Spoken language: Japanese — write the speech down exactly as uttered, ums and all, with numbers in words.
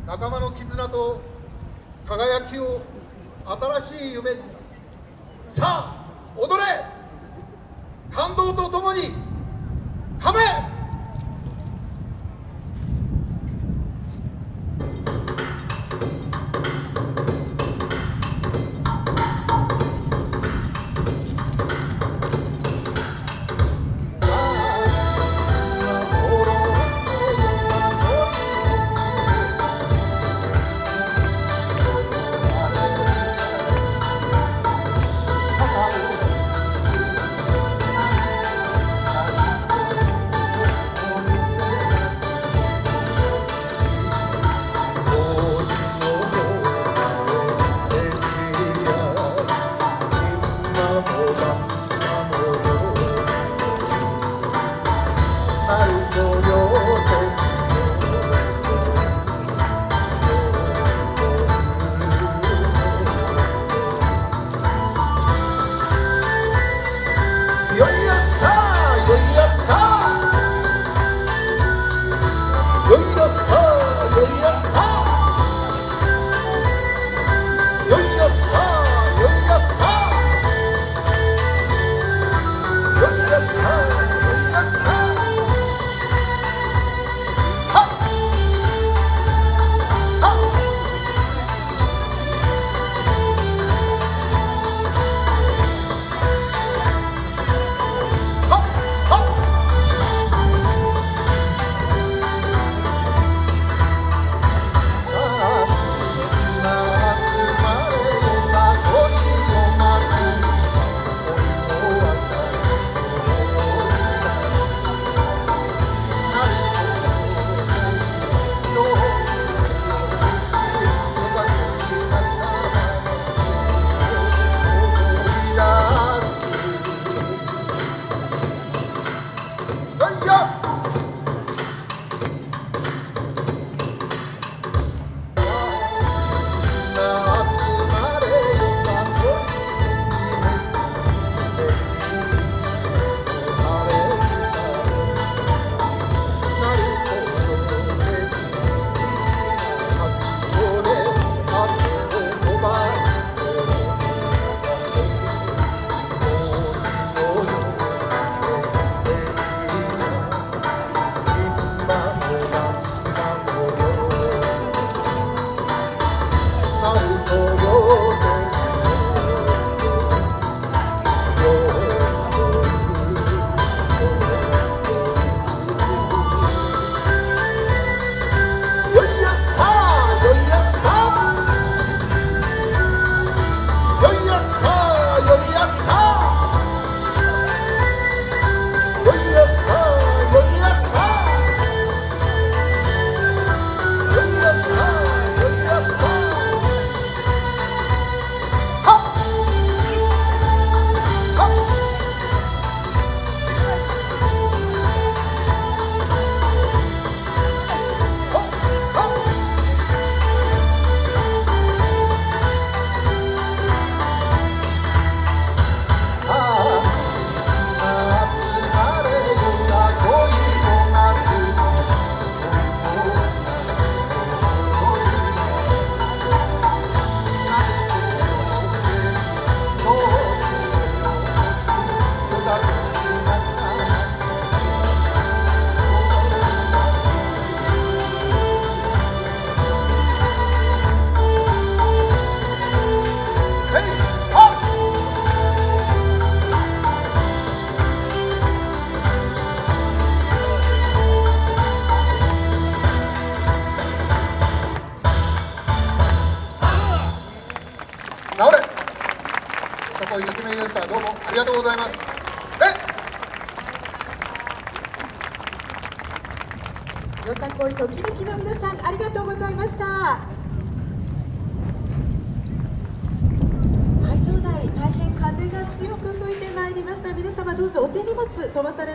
仲間の絆と輝きを新しい夢に、さあ踊れ、感動とともにかめ。そこいときめユースター、どうもありがとうございます。 よさこいときめきの皆さん、ありがとうございました。会場内、大変風が強く吹いてまいりました。皆様どうぞお手荷物飛ばされ